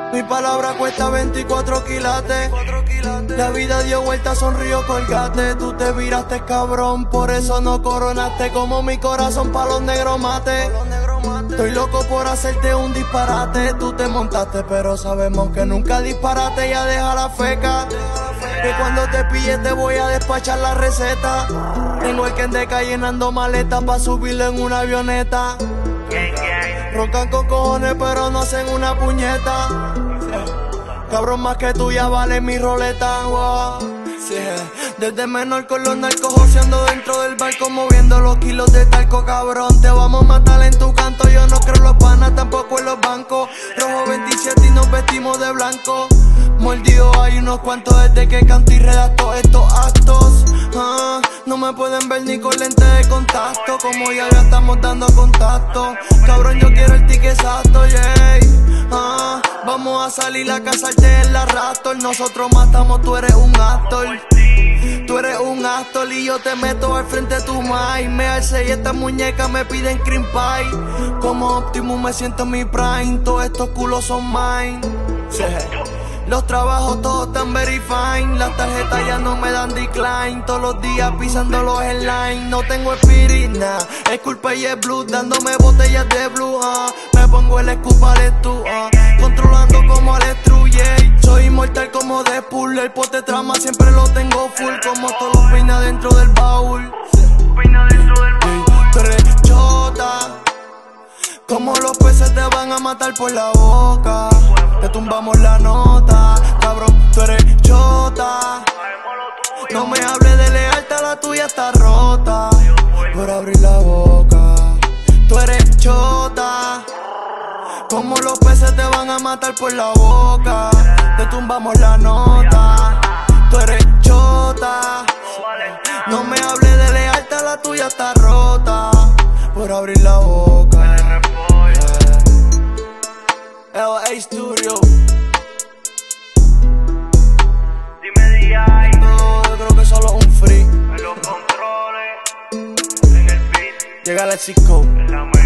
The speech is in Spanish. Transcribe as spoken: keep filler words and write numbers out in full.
Mi palabra cuesta veinticuatro quilates. La vida dio vuelta, sonrío, colgate. Tú te viraste, cabrón, por eso no coronaste. Como mi corazón pa' los negros mate. Estoy loco por hacerte un disparate. Tú te montaste, pero sabemos que nunca disparaste. Ya deja la feca, que cuando te pille te voy a despachar la receta. Tengo el Kendeca llenando maletas pa' subirlo en una avioneta. Roncan con cojones pero no hacen una puñeta. Cabrón, más que tú ya vale mi roleta. Wow. Sí. Desde menor con los narcos joseando dentro del barco, moviendo los kilos de talco, cabrón. Te vamos a matar en tu canto. Yo no creo en los panas, tampoco en los bancos. Rojo veintisiete y nos vestimos de blanco. Mordido hay unos cuantos desde que canto y redacto estos actos. Ah, no me pueden ver ni con lente de contacto, como ya ya estamos dando contacto. Cabrón, yo quiero el ticket exacto, yeah. Ah, vamos a salir a casarte en la Raptor. Nosotros matamos, tú eres un actor. Tú eres un actor y yo te meto al frente de tu mind. Me alcé y estas muñecas me piden cream pie. Como Optimus me siento en mi prime. Todos estos culos son mine. Sí. Los trabajos todos están very fine. Las tarjetas ya no me dan decline. Todos los días pisando los headlines. No tengo spirit, nah. Es culpa y es blue. Dándome botellas de blue, uh. Me pongo el scoop al tú, uh. Controlando como al yeah. Soy inmortal como Deadpool. El pote trama siempre lo tengo full. Como todos los peina dentro del baúl. Peina dentro del baúl. Tú eres chota. Como los peces te van a matar por la boca. Te tumbamos la nota, cabrón, tú eres chota. No me hables de lealtad, la tuya está rota. Por abrir la boca, tú eres chota. Como los peces te van a matar por la boca. Te tumbamos la nota, tú eres chota. No me hables de lealtad, la tuya está rota. Por abrir la boca. L A Studio. Dime D I. No, yo creo que solo un free. En los controles, en el beat. Llega el Cisco. En la